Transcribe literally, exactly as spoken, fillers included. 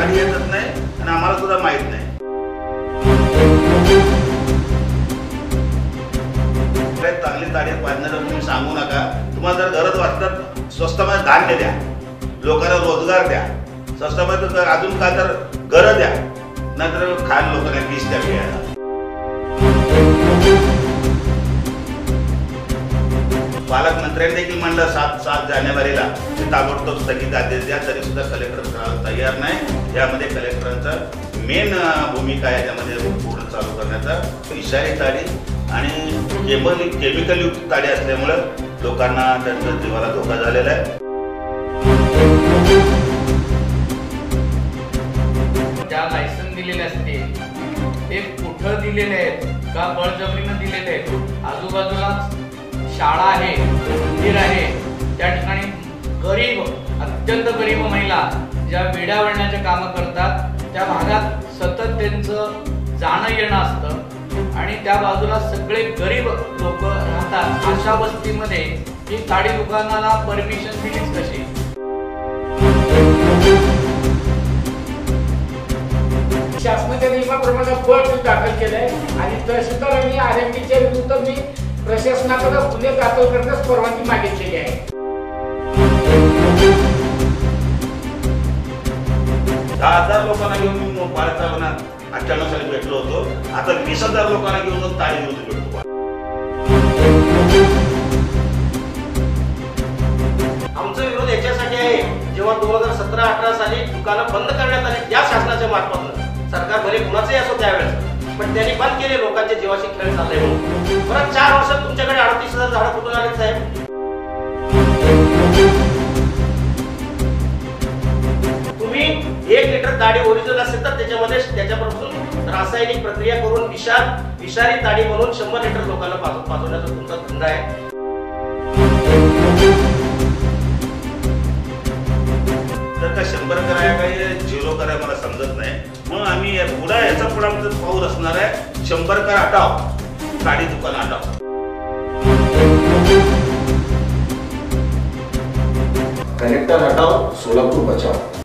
ताडी येतच नाही आणि आम्हाला सुद्धा माहित नाही. चांगली ताडी बांधणार तुम्ही सांगू नका. तुम्हाला जर गरज वाटतात स्वस्तामध्ये धान्य द्या, लोकांना रोजगार द्या, स्वस्तामध्ये अजून काय तर गरज द्या, नाहीतर खायला लोकांना पीस द्या घ्यायला. पालकमंत्र्यांनी देखील म्हणलं सात सात जानेवारीला ते ताबडतोब स्थगित आदेश द्या, तरी सुद्धा कलेक्टर करायला तयार नाही. यामध्ये कलेक्टरांचा मेन भूमिका आहे यामध्ये पूर्ण चालू करण्याचा. विषारी ताडी आणि केमिकल केमिकल युक्त ताडी असल्यामुळे लोकांना त्यांच्या जीवाला धोका झालेला आहे. ज्या लायसन दिलेले असते ते कुठं दिलेले आहेत का बळजबरीनं दिलेले आहेत? आजूबाजूला शाळा आहे, मंदिर आहे, त्या ठिकाणी गरीब अत्यंत गरीब महिला ज्या वेड्या वळण्याचे कामं करतात त्या भागात सतत त्यांचं जाणं येणं असतं आणि त्या बाजूला सगळे गरीब लोक राहतात. अशा वस्तीमध्ये ही ताडी दुकानाला परमिशन दिलीच कशी? शासनाच्या नियमाप्रमाणे बळ दाखल केलंय आणि तहसीलदारांनी आरएमडीच्या विरुद्ध मी प्रशासनाकडे गुन्हे दाखल करण्यास परवानगी मागितलेली आहे. दहा हजार लोकांना घेऊन मी भारताला अठ्ठ्याण्णव साली भेटलो होतो. आता वीस हजार लोकांना घेऊन ताडी विरुद्ध भेटतो. आमचा विरोध याच्यासाठी आहे, जेव्हा दोन हजार सतरा अठरा साली दुकानं बंद करण्यात आली या शासनाच्या मार्फत, सरकार भले कुणाचंही असो त्यावेळेस, पण त्यांनी बंद केले. लोकांच्या जीवाशी खेळ चाललाय म्हणून परत चार वर्षात तुमच्याकडे अडतीस हजार झाडं कुठून आले साहेब? तुम्ही एक लिटर ताडी ओरिजिनल असेल तर त्याच्यामध्ये त्याच्यापासून रासायनिक प्रक्रिया करून विषार विषारी ताडी बनवून शंभर लिटर लोकांना पाजवण्याचा तुमचा धंदा आहे. तर का शंभर कराया काही झिरो कराय मला समजत नाही. म्हणून आम्ही पुढे याचा पुढे आमचं पाऊल असणार आहे, शंभर कर हटाव, ताडी दुकान हटाव. कलेक्टर हटाओ, सोलापुर बचाओ.